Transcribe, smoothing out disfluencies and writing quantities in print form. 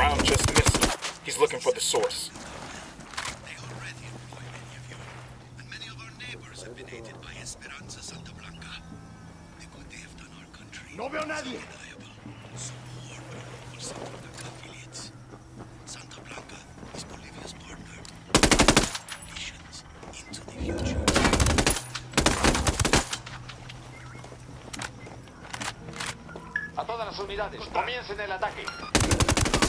round just missed him. He's looking for the source. They already employ many of you, and many of our neighbors have been aided by Esperanza Santa Blanca. The good they have done our country No veo nadie. is undeniable. Support our local Santa Blanca affiliates. Santa Blanca is Bolivia's partner. Missions into the future. A todas las unidades, comiencen el ataque.